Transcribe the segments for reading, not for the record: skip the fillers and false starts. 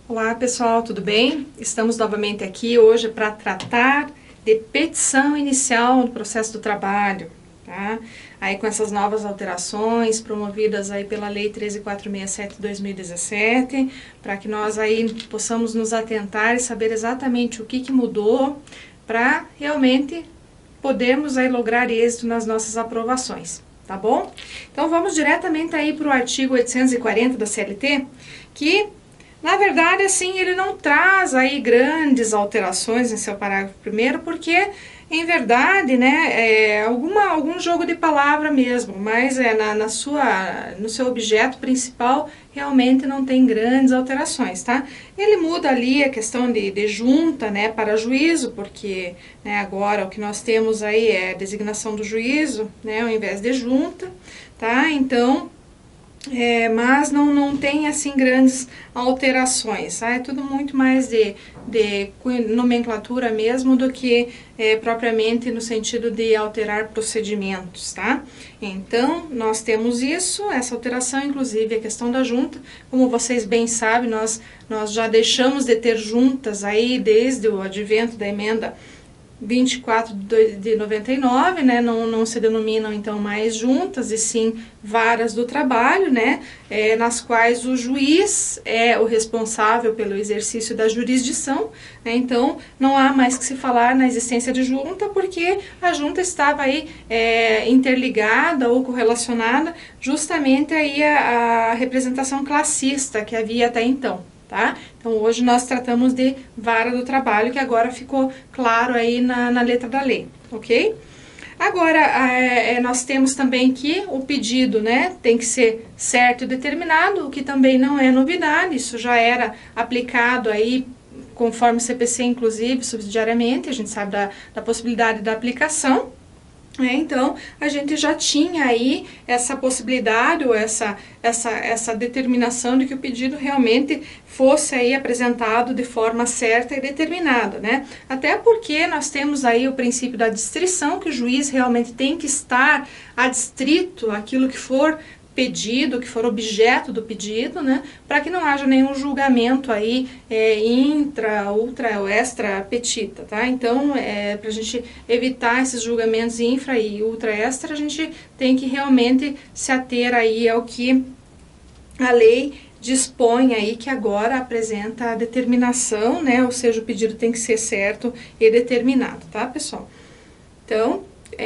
Olá pessoal, tudo bem? Estamos novamente aqui hoje para tratar de petição inicial no processo do trabalho, tá? Aí com essas novas alterações promovidas aí pela Lei 13.467 de 2017, para que nós aí possamos nos atentar e saber exatamente o que mudou para realmente podermos aí lograr êxito nas nossas aprovações, tá bom? Então vamos diretamente aí para o artigo 840 da CLT, que na verdade, assim, ele não traz aí grandes alterações em seu parágrafo primeiro, porque, em verdade, né, algum jogo de palavra mesmo, mas no seu objeto principal, realmente não tem grandes alterações, tá? Ele muda ali a questão de junta, né, para juízo, porque, né, agora o que nós temos aí é a designação do juízo, né, ao invés de junta, tá? Então, mas não tem assim grandes alterações, tá? É tudo muito mais de nomenclatura mesmo do que propriamente no sentido de alterar procedimentos, tá? Então, nós temos essa alteração, inclusive a questão da junta. Como vocês bem sabem, nós já deixamos de ter juntas aí desde o advento da emenda 24 de 99, né, não se denominam então mais juntas, e sim varas do trabalho, né, nas quais o juiz é o responsável pelo exercício da jurisdição, né, então não há mais que se falar na existência de junta, porque a junta estava aí interligada ou correlacionada justamente aí a representação classista que havia até então. Tá? Então hoje nós tratamos de vara do trabalho, que agora ficou claro aí na letra da lei, ok? Agora, nós temos também que o pedido, né, tem que ser certo e determinado, o que também não é novidade, isso já era aplicado aí conforme o CPC, inclusive, subsidiariamente, a gente sabe da possibilidade da aplicação. Então, a gente já tinha aí essa possibilidade ou essa determinação de que o pedido realmente fosse aí apresentado de forma certa e determinada, né? Até porque nós temos aí o princípio da distrição, que o juiz realmente tem que estar adstrito àquilo que for pedido, que for objeto do pedido, né, para que não haja nenhum julgamento aí intra, ultra ou extra petita, tá? Então, para a gente evitar esses julgamentos infra e ultra extra, a gente tem que realmente se ater aí ao que a lei dispõe aí, que agora apresenta a determinação, né, ou seja, o pedido tem que ser certo e determinado, tá, pessoal? Então,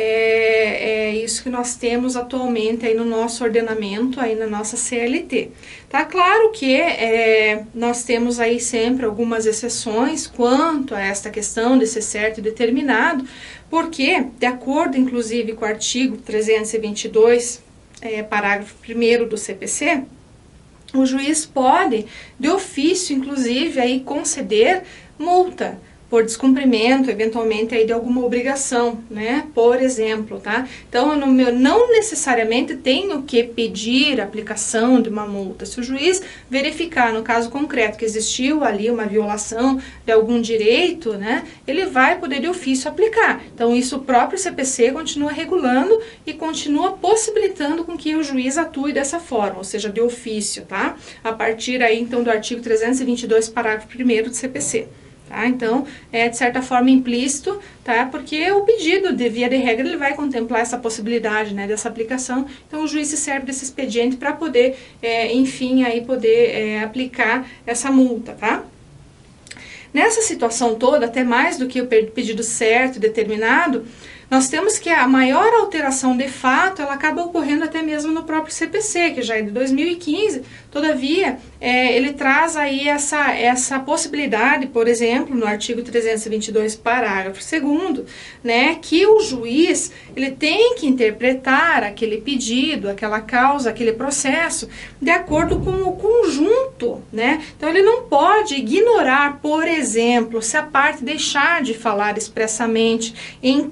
é isso que nós temos atualmente aí no nosso ordenamento, aí na nossa CLT. Tá claro que nós temos aí sempre algumas exceções quanto a esta questão de ser certo e determinado, porque, de acordo inclusive com o artigo 322, parágrafo 1º do CPC, o juiz pode, de ofício, inclusive, aí conceder multa por descumprimento, eventualmente, aí de alguma obrigação, né, por exemplo, tá? Então, não necessariamente tenho que pedir a aplicação de uma multa. Se o juiz verificar, no caso concreto, que existiu ali uma violação de algum direito, né, ele vai poder de ofício aplicar. Então, isso o próprio CPC continua regulando e continua possibilitando com que o juiz atue dessa forma, ou seja, de ofício, tá? A partir aí, então, do artigo 322, parágrafo 1º do CPC. Tá? Então, de certa forma implícito, tá? Porque o pedido, de via de regra, ele vai contemplar essa possibilidade, né, dessa aplicação. Então, o juiz se serve desse expediente para poder, enfim, aí poder aplicar essa multa, tá? Nessa situação toda, até mais do que o pedido certo e determinado, nós temos que a maior alteração de fato, ela acaba ocorrendo até mesmo no próprio CPC, que já é de 2015, todavia, ele traz aí essa possibilidade, por exemplo, no artigo 322, parágrafo 2º, né, que o juiz, ele tem que interpretar aquele pedido, aquela causa, aquele processo, de acordo com o conjunto, né, então ele não pode ignorar, por exemplo, se a parte deixar de falar expressamente em curso,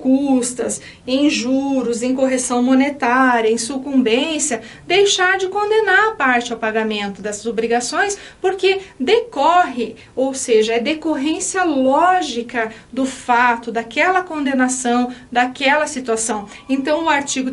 justas, em juros, em correção monetária, em sucumbência, deixar de condenar a parte ao pagamento dessas obrigações, porque decorre, ou seja, é decorrência lógica do fato, daquela condenação, daquela situação. Então, o artigo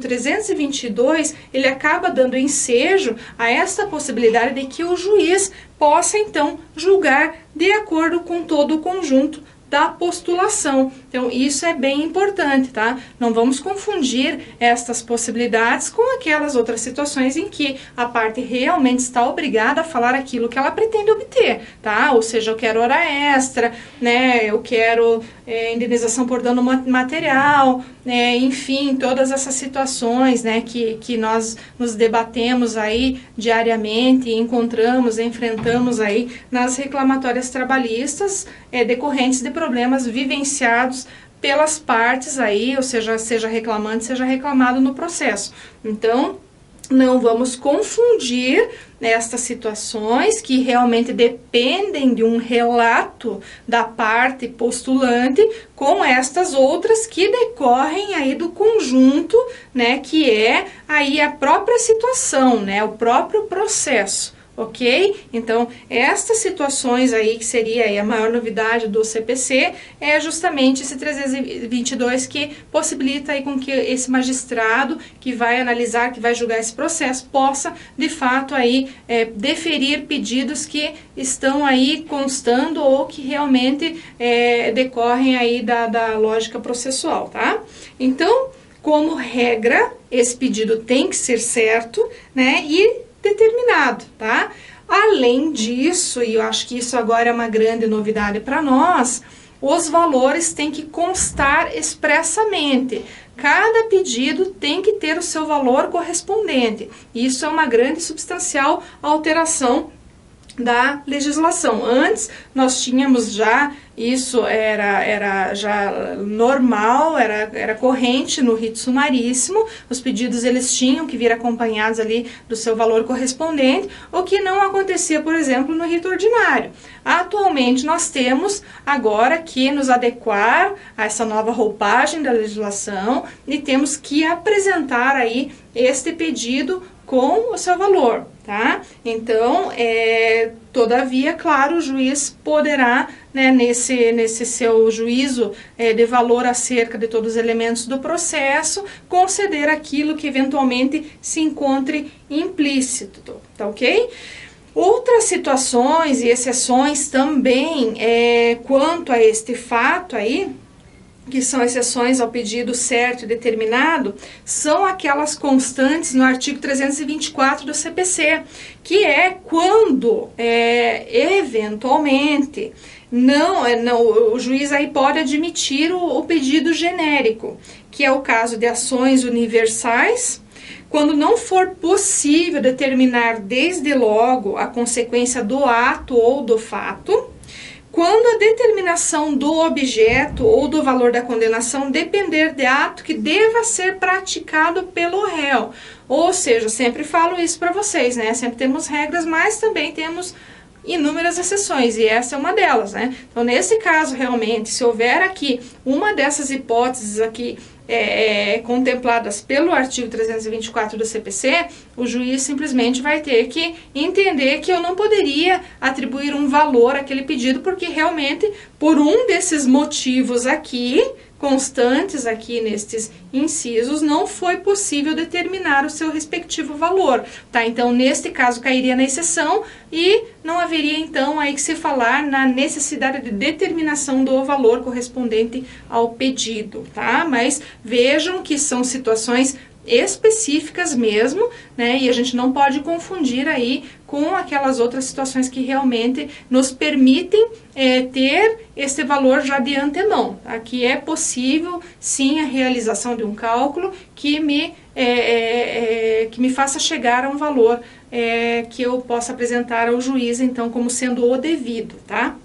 322, ele acaba dando ensejo a esta possibilidade de que o juiz possa, então, julgar de acordo com todo o conjunto da postulação. Então, isso é bem importante, tá? Não vamos confundir estas possibilidades com aquelas outras situações em que a parte realmente está obrigada a falar aquilo que ela pretende obter, tá? Ou seja, eu quero hora extra, né? Eu quero indenização por dano material, enfim, todas essas situações, né, que nós nos debatemos aí diariamente, encontramos, enfrentamos aí nas reclamatórias trabalhistas decorrentes de problemas vivenciados pelas partes aí, ou seja, seja reclamante, seja reclamado no processo. Então, não vamos confundir estas situações que realmente dependem de um relato da parte postulante com estas outras que decorrem aí do conjunto, né, que é aí a própria situação, né, o próprio processo. Ok? Então, estas situações aí, que seria aí a maior novidade do CPC, é justamente esse 322 que possibilita aí com que esse magistrado que vai analisar, que vai julgar esse processo, possa, de fato, aí deferir pedidos que estão aí constando ou que realmente decorrem aí da lógica processual, tá? Então, como regra, esse pedido tem que ser certo, né, e determinado, tá? Além disso, e eu acho que isso agora é uma grande novidade para nós, os valores têm que constar expressamente. Cada pedido tem que ter o seu valor correspondente. Isso é uma grande e substancial alteração da legislação. Antes nós tínhamos já, isso era já normal, era corrente no rito sumaríssimo, os pedidos eles tinham que vir acompanhados ali do seu valor correspondente, o que não acontecia, por exemplo, no rito ordinário. Atualmente nós temos agora que nos adequar a essa nova roupagem da legislação e temos que apresentar aí este pedido com o seu valor, tá? Então, todavia, claro, o juiz poderá, né, nesse seu juízo de valor acerca de todos os elementos do processo, conceder aquilo que eventualmente se encontre implícito, tá ok? Outras situações e exceções também quanto a este fato aí, que são exceções ao pedido certo e determinado, são aquelas constantes no artigo 324 do CPC, que é quando, eventualmente, o juiz aí pode admitir o pedido genérico, que é o caso de ações universais, quando não for possível determinar desde logo a consequência do ato ou do fato, quando a determinação do objeto ou do valor da condenação depender de ato que deva ser praticado pelo réu. Ou seja, sempre falo isso para vocês, né? Sempre temos regras, mas também temos inúmeras exceções, e essa é uma delas, né? Então, nesse caso, realmente, se houver aqui uma dessas hipóteses aqui contempladas pelo artigo 324 do CPC, o juiz simplesmente vai ter que entender que eu não poderia atribuir um valor àquele pedido, porque realmente, por um desses motivos aqui, constantes aqui nestes incisos, não foi possível determinar o seu respectivo valor, tá? Então, neste caso, cairia na exceção e não haveria, então, aí que se falar na necessidade de determinação do valor correspondente ao pedido, tá? Mas vejam que são situações específicas mesmo, né? E a gente não pode confundir aí com aquelas outras situações que realmente nos permitem ter esse valor já de antemão. Aqui é possível, sim, a realização de um cálculo que me faça chegar a um valor que eu possa apresentar ao juiz, então, como sendo o devido, tá?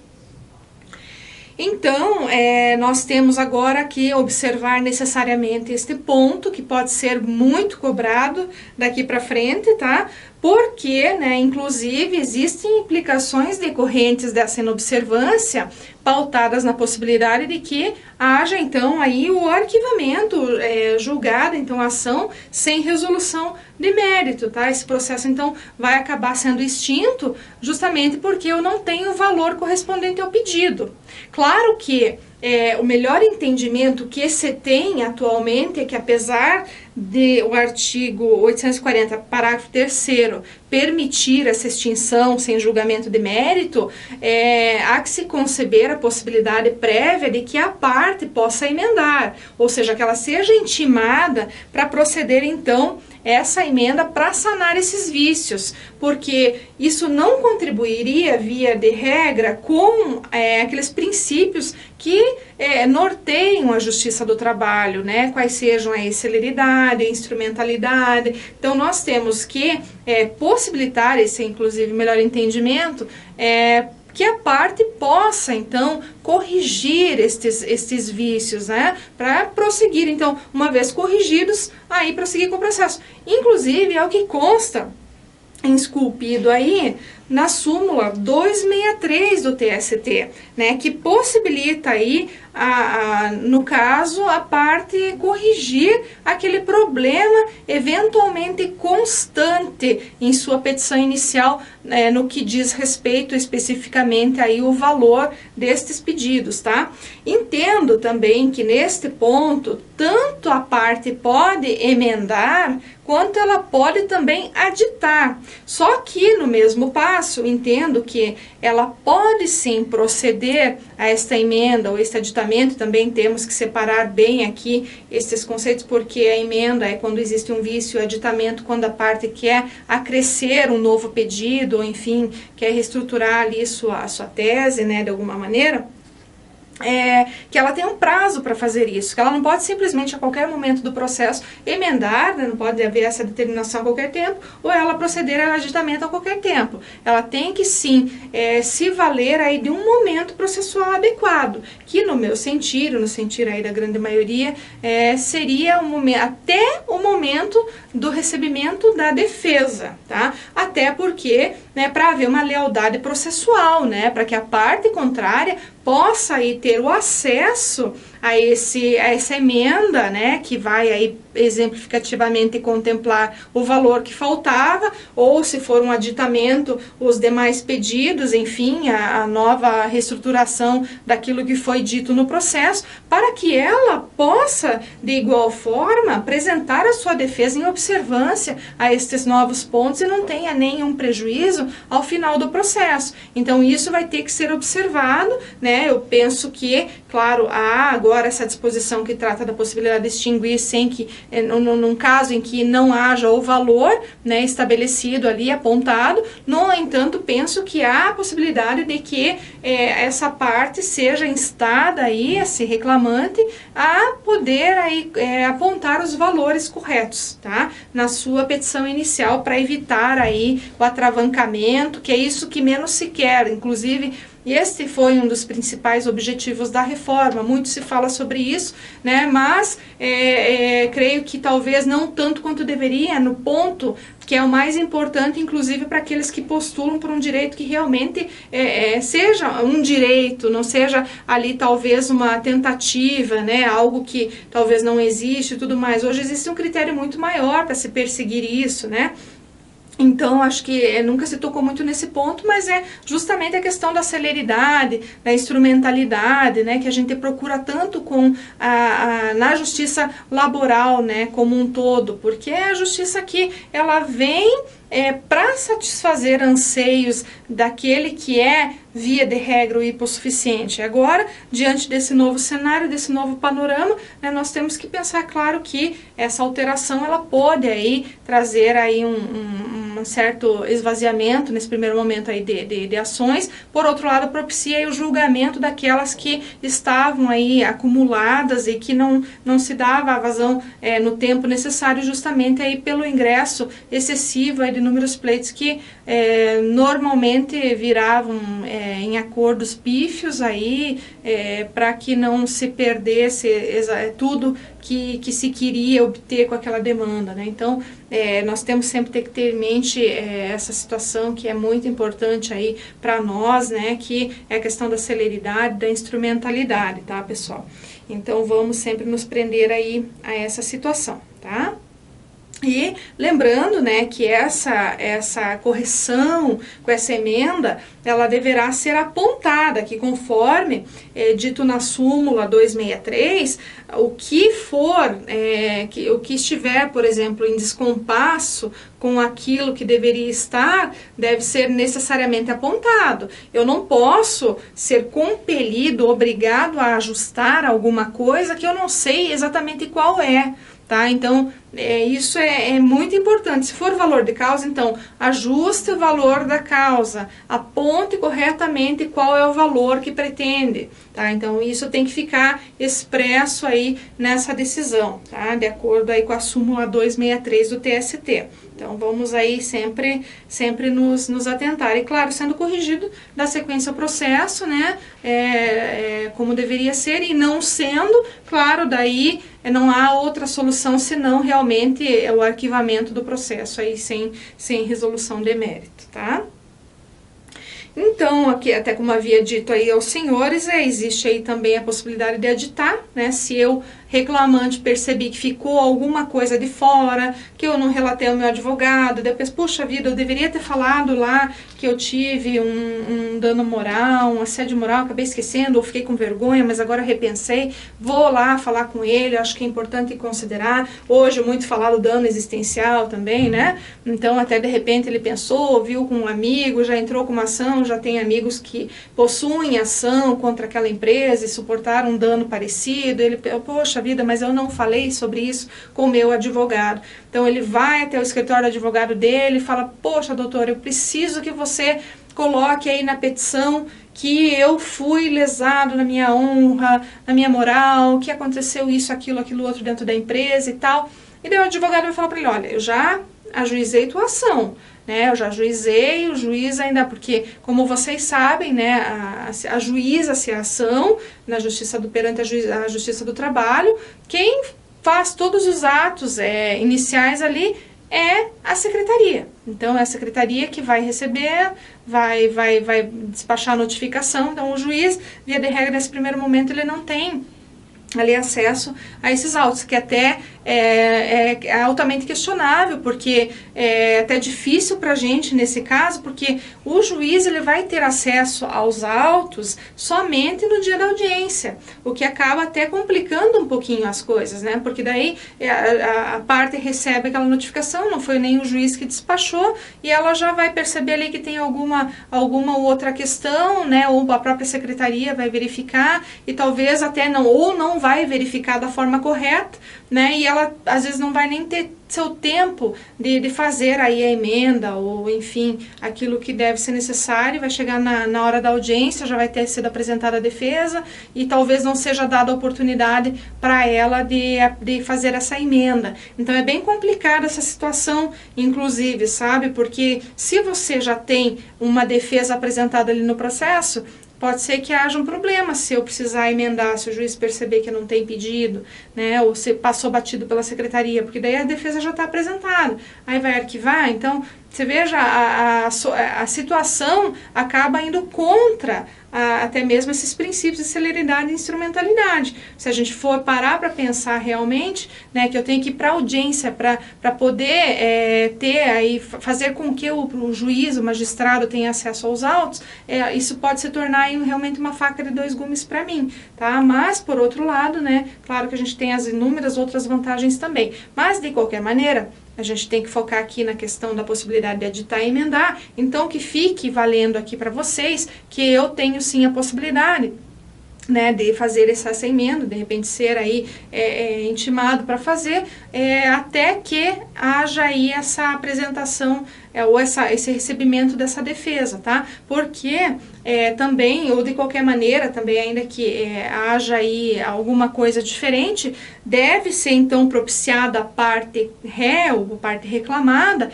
Então, nós temos agora que observar necessariamente este ponto, que pode ser muito cobrado daqui para frente, tá? porque, né, inclusive, existem implicações decorrentes dessa inobservância pautadas na possibilidade de que haja, então, aí o arquivamento, julgada, então, a ação sem resolução de mérito, tá? Esse processo, então, vai acabar sendo extinto justamente porque eu não tenho o valor correspondente ao pedido. Claro que o melhor entendimento que se tem atualmente é que, apesar de o artigo 840, parágrafo 3º, permitir essa extinção sem julgamento de mérito, há que se conceber a possibilidade prévia de que a parte possa emendar, ou seja, que ela seja intimada para proceder, então, essa emenda para sanar esses vícios, porque isso não contribuiria, via de regra, com aqueles princípios que norteiam a justiça do trabalho, né? Quais sejam a celeridade, a instrumentalidade. Então, nós temos que possibilitar esse, inclusive, melhor entendimento, que a parte possa, então, corrigir estes vícios, né, para prosseguir, então, uma vez corrigidos, aí prosseguir com o processo. Inclusive, é o que consta esculpido aí na súmula 263 do TST, né, que possibilita aí, no caso, a parte corrigir aquele problema eventualmente constante em sua petição inicial, no que diz respeito especificamente aí o valor destes pedidos, tá? Entendo também que neste ponto, tanto a parte pode emendar, quanto ela pode também aditar. Só que no mesmo passo, entendo que ela pode sim proceder a esta emenda ou este aditamento. Também temos que separar bem aqui estes conceitos, porque a emenda é quando existe um vício, o aditamento quando a parte quer acrescer um novo pedido, ou enfim, quer reestruturar ali sua tese, né, de alguma maneira. Que ela tem um prazo para fazer isso, que ela não pode simplesmente a qualquer momento do processo emendar, né, não pode haver essa determinação a qualquer tempo, ou ela proceder ao aditamento a qualquer tempo. Ela tem que sim se valer aí de um momento processual adequado, que no meu sentido, no sentido aí da grande maioria, seria até o momento do recebimento da defesa, tá? Até porque, né, para haver uma lealdade processual, né, para que a parte contrária possa aí ter o acesso a essa emenda, né, que vai aí exemplificativamente contemplar o valor que faltava, ou se for um aditamento, os demais pedidos, enfim, a nova reestruturação daquilo que foi dito no processo, para que ela possa, de igual forma, apresentar a sua defesa em observância a estes novos pontos e não tenha nenhum prejuízo ao final do processo. Então, isso vai ter que ser observado, né? Eu penso que, claro, há agora essa disposição que trata da possibilidade de extinguir sem que, num caso em que não haja o valor, né, estabelecido ali, apontado. No entanto, penso que há a possibilidade de que essa parte seja instada aí, esse reclamante, a poder aí, apontar os valores corretos, tá, na sua petição inicial, para evitar aí o atravancamento, que é isso que menos se quer. Inclusive, este foi um dos principais objetivos da reforma, muito se fala sobre isso, né? Mas creio que talvez não tanto quanto deveria, no ponto que é o mais importante, inclusive para aqueles que postulam por um direito que realmente seja um direito, não seja ali talvez uma tentativa, né? Algo que talvez não existe e tudo mais. Hoje existe um critério muito maior para se perseguir isso, né? Então, acho que nunca se tocou muito nesse ponto, mas é justamente a questão da celeridade, da instrumentalidade, né, que a gente procura tanto na justiça laboral, né, como um todo, porque é a justiça que ela vem para satisfazer anseios daquele que é, via de regra, o hipossuficiente. Agora, diante desse novo cenário, desse novo panorama, né, nós temos que pensar, claro, que essa alteração ela pode aí trazer aí um certo esvaziamento nesse primeiro momento aí de ações. Por outro lado, propicia aí o julgamento daquelas que estavam aí acumuladas e que não se dava a vazão no tempo necessário, justamente aí pelo ingresso excessivo aí de números pleitos que normalmente viravam em acordos pífios aí, para que não se perdesse tudo que se queria obter com aquela demanda, né? Então, nós temos sempre que ter em mente essa situação que é muito importante aí para nós, né? Que é a questão da celeridade, da instrumentalidade, tá, pessoal? Então, vamos sempre nos prender aí a essa situação, tá? E lembrando, né, que essa correção com essa emenda, ela deverá ser apontada, que conforme dito na súmula 263, o que for, o que estiver, por exemplo, em descompasso com aquilo que deveria estar, deve ser necessariamente apontado. Eu não posso ser compelido, obrigado a ajustar alguma coisa que eu não sei exatamente qual é. Tá? Então, isso é muito importante. Se for valor de causa, então, ajuste o valor da causa, aponte corretamente qual é o valor que pretende. Tá? Então, isso tem que ficar expresso aí nessa decisão, tá? De acordo aí com a súmula 263 do TST. Então, vamos aí sempre nos atentar. E, claro, sendo corrigido da sequência ao processo, né? Como deveria ser, e não sendo, claro, daí não há outra solução senão realmente o arquivamento do processo aí sem resolução de mérito, tá? Então, aqui, até como havia dito aí aos senhores, existe aí também a possibilidade de aditar, né? Se eu, reclamante, percebi que ficou alguma coisa de fora, que eu não relatei ao meu advogado, depois, puxa vida, eu deveria ter falado lá que eu tive um dano moral, um assédio moral, acabei esquecendo, ou fiquei com vergonha, mas agora repensei, vou lá falar com ele, acho que é importante considerar. Hoje, muito falado dano existencial também, né? Então, até de repente ele pensou, viu com um amigo, já entrou com uma ação, já tem amigos que possuem ação contra aquela empresa e suportaram um dano parecido. Ele, poxa vida, mas eu não falei sobre isso com o meu advogado. Então ele vai até o escritório do advogado dele e fala, poxa, doutor, eu preciso que você coloque aí na petição que eu fui lesado na minha honra, na minha moral, que aconteceu isso, aquilo outro dentro da empresa e tal. E daí o advogado vai falar para ele, olha, eu já ajuizei tua ação, né? Eu já ajuizei, o juiz ainda, porque como vocês sabem, né, ajuiza-se a ação na justiça perante a Justiça do Trabalho, quem faz todos os atos iniciais ali é a secretaria. Então é a secretaria que vai receber, vai despachar a notificação. Então o juiz, via de regra, nesse primeiro momento ele não tem ali acesso a esses autos, que até é altamente questionável, porque é até difícil para a gente nesse caso, porque o juiz ele vai ter acesso aos autos somente no dia da audiência, o que acaba até complicando um pouquinho as coisas, né? Porque daí a parte recebe aquela notificação, não foi nem o juiz que despachou, e ela já vai perceber ali que tem alguma outra questão, né? Ou a própria secretaria vai verificar, e talvez até não vai verificar da forma correta, né? E ela às vezes não vai nem ter seu tempo de fazer aí a emenda, ou enfim, aquilo que deve ser necessário. Vai chegar na hora da audiência, já vai ter sido apresentada a defesa, e talvez não seja dada a oportunidade para ela de fazer essa emenda. Então é bem complicada essa situação, inclusive, sabe? Porque se você já tem uma defesa apresentada ali no processo, pode ser que haja um problema se eu precisar emendar, se o juiz perceber que não tem pedido, né, ou se passou batido pela secretaria, porque daí a defesa já está apresentada, aí vai arquivar. Então, você veja, a situação acaba indo contra até mesmo esses princípios de celeridade e instrumentalidade. Se a gente for parar para pensar realmente, né, que eu tenho que ir para a audiência para poder fazer com que o juiz, o magistrado tenha acesso aos autos, isso pode se tornar aí realmente uma faca de dois gumes para mim, tá? Mas, por outro lado, né, claro que a gente tem as inúmeras outras vantagens também. Mas, de qualquer maneira, a gente tem que focar aqui na questão da possibilidade de aditar e emendar. Então, que fique valendo aqui para vocês que eu tenho sim a possibilidade, né, de fazer essa emenda, de repente ser aí intimado para fazer, até que haja aí essa apresentação ou esse recebimento dessa defesa, tá? Porque também, ou de qualquer maneira, também ainda que haja aí alguma coisa diferente, deve ser então propiciada a parte réu, a parte reclamada,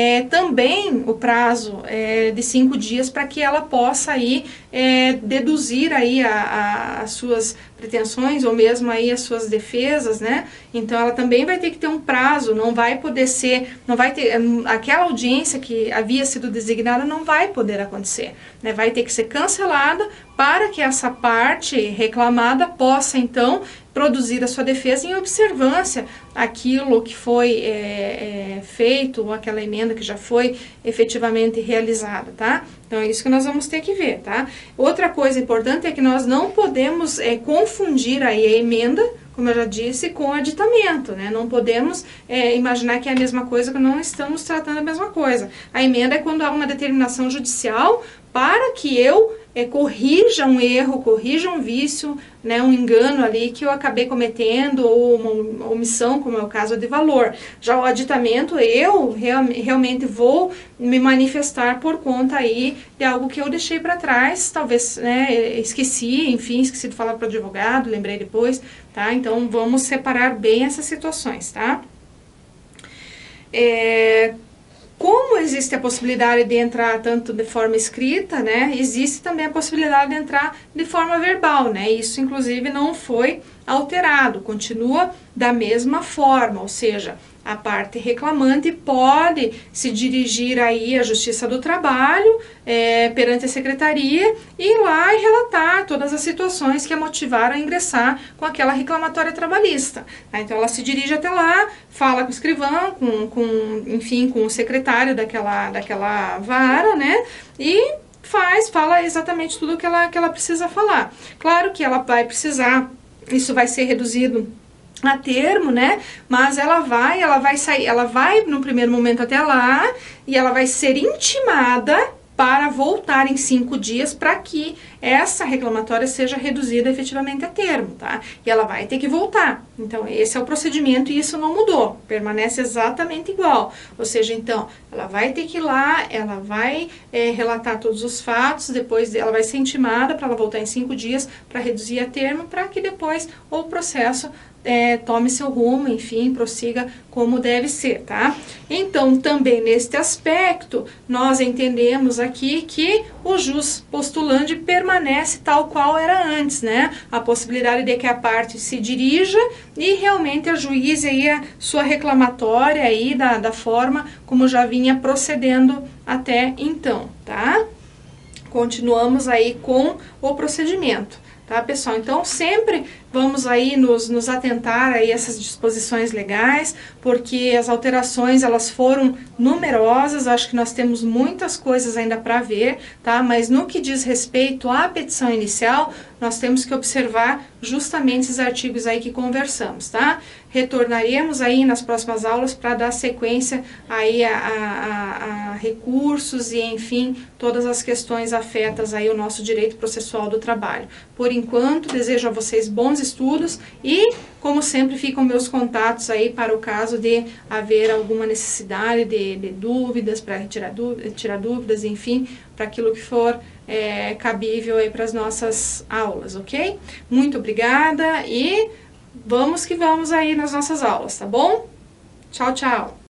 também o prazo de 5 dias para que ela possa aí deduzir aí as suas pretensões ou mesmo aí as suas defesas, né? Então ela também vai ter que ter um prazo, não vai poder ser, não vai ter, aquela audiência que havia sido designada não vai poder acontecer, né? Vai ter que ser cancelada para que essa parte reclamada possa então produzir a sua defesa em observância àquilo que foi feito, ou aquela emenda que já foi efetivamente realizada, tá? Então é isso que nós vamos ter que ver, tá? Outra coisa importante é que nós não podemos confundir aí a emenda, como eu já disse, com o aditamento, né? Não podemos imaginar que é a mesma coisa, que não estamos tratando a mesma coisa. A emenda é quando há uma determinação judicial para que eu corrija um erro, corrija um vício, né, um engano ali que eu acabei cometendo, ou uma omissão, como é o caso de valor. Já o aditamento, eu realmente vou me manifestar por conta aí de algo que eu deixei para trás, talvez, né, esqueci, enfim, esqueci de falar para o advogado, lembrei depois, tá? Então, vamos separar bem essas situações, tá? Como existe a possibilidade de entrar tanto de forma escrita, né, existe também a possibilidade de entrar de forma verbal, né, isso inclusive não foi alterado, continua da mesma forma, ou seja, a parte reclamante pode se dirigir aí à Justiça do Trabalho, perante a Secretaria, e ir lá e relatar todas as situações que a motivaram a ingressar com aquela reclamatória trabalhista. Então ela se dirige até lá, fala com o escrivão, enfim, com o secretário daquela vara, né, e fala exatamente tudo que ela precisa falar. Claro que ela vai precisar, isso vai ser reduzido a termo, né? Mas ela vai sair, ela vai no primeiro momento até lá e ela vai ser intimada para voltar em 5 dias para que essa reclamatória seja reduzida efetivamente a termo, tá? E ela vai ter que voltar. Então, esse é o procedimento e isso não mudou, permanece exatamente igual. Ou seja, então, ela vai ter que ir lá, ela vai relatar todos os fatos, depois ela vai ser intimada para ela voltar em 5 dias para reduzir a termo, para que depois o processo tome seu rumo, enfim, prossiga como deve ser, tá? Então, também neste aspecto, nós entendemos aqui que o jus postulante permanece tal qual era antes, né? A possibilidade de que a parte se dirija e realmente ajuize aí a sua reclamatória aí da forma como já vinha procedendo até então, tá? Continuamos aí com o procedimento. Tá, pessoal? Então, sempre vamos aí nos atentar aí a essas disposições legais, porque as alterações, elas foram numerosas, acho que nós temos muitas coisas ainda para ver, tá? Mas no que diz respeito à petição inicial, nós temos que observar justamente esses artigos aí que conversamos, tá? Retornaremos aí nas próximas aulas para dar sequência aí a recursos e, enfim, todas as questões afetas aí o nosso direito processual do trabalho. Por enquanto, desejo a vocês bons estudos e, como sempre, ficam meus contatos aí para o caso de haver alguma necessidade de dúvidas, para tirar dúvidas, enfim, para aquilo que for cabível aí para as nossas aulas, ok? Muito obrigada e vamos que vamos aí nas nossas aulas, tá bom? Tchau, tchau!